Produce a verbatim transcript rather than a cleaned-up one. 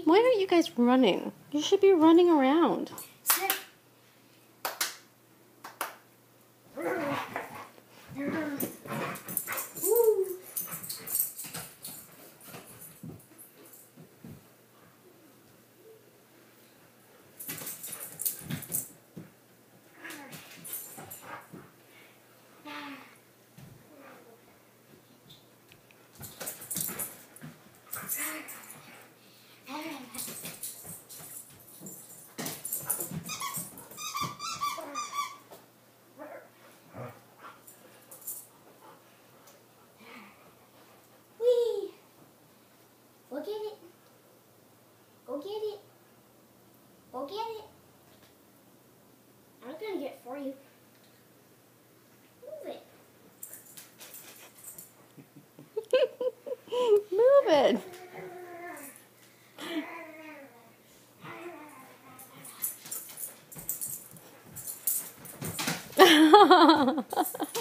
Why aren't you guys running? You should be running around. Go get it. Go get it. Go get it. I'm gonna get it for you. Move it. Move it.